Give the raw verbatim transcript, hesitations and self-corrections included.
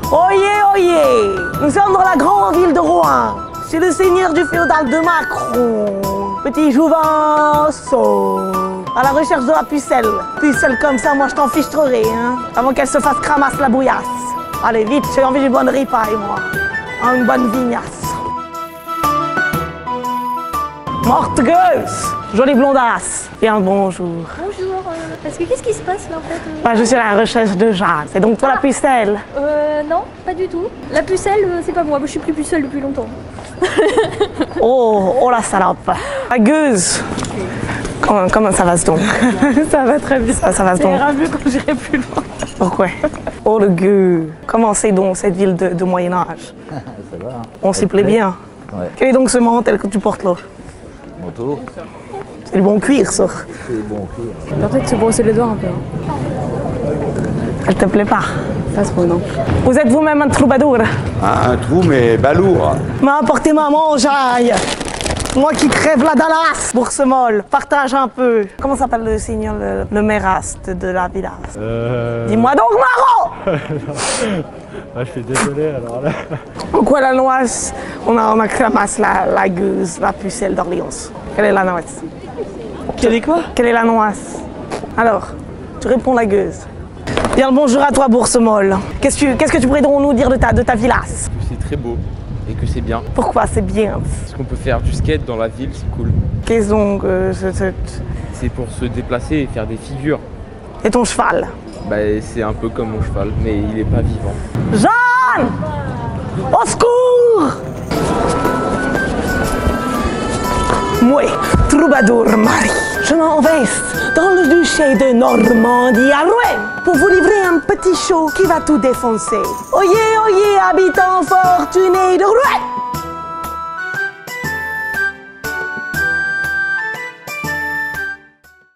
Oyez, oyez! Nous sommes dans la grande ville de Rouen. C'est le seigneur du féodal de Macron. Petit Jouvenceau. À la recherche de la pucelle. Pucelle comme ça, moi je t'en fichtrerai, hein. Avant qu'elle se fasse cramasse la bouillasse. Allez, vite, j'ai envie d'une bonne ripaille, moi. Hein, une bonne vignasse. Morte gueuse! Jolie blondasse. Et un bonjour. Bonjour. Euh, parce que qu'est-ce qui se passe là en fait euh... bah, je suis à la recherche de Jeanne. C'est donc toi ah. la pucelle? Euh, non, pas du tout. La pucelle, euh, c'est pas moi. Je suis plus pucelle depuis longtemps. oh, oh la salope. La gueuse. Comment, comment ça va se donc? Ça va très bien. Ça, ça va se donc. Ça ira mieux quand j'irai plus loin. Pourquoi? Oh le gueux. Comment c'est donc cette ville de, de Moyen-Âge? Ça va. On s'y plaît bien. Ouais. Quel est donc ce mantel que tu portes là? Manteau. C'est du bon cuir, ça. C'est du bon cuir. Peut-être que se brosser les doigts un peu. Hein. Elle te plaît pas? Pas trop, non. Vous êtes vous-même un troubadour? Ah, un trou, mais balourd. Mais apportez-moi à manger. Moi qui crève la Dallas. Bourse molle, partage un peu. Comment s'appelle le seigneur, le, le mairaste de la villa? euh... Dis-moi donc, Maro. Ah, je suis désolé, alors là... Pourquoi la noix? On a, on a cramasse la, la gueuse, la pucelle d'Orléans. Quelle est la noix? Quelle est quoi? Quelle est la noix? Alors, tu réponds la gueuse. Bien le bonjour à toi, bourse molle. Qu'est-ce que tu, qu'est-ce que tu pourrais donc nous dire de ta, de ta villasse? Que c'est très beau et que c'est bien. Pourquoi c'est bien? Parce qu'on peut faire du skate dans la ville, c'est cool. Qu'est-ce donc euh, c'est... C'est pour se déplacer et faire des figures. Et ton cheval? Bah, c'est un peu comme mon cheval, mais il est pas vivant. Jeanne! Au secours! Moi, troubadour Marie, je m'en vais dans le duché de Normandie à Rouen pour vous livrer un petit show qui va tout défoncer. Oyez, oyez, habitants fortunés de Rouen!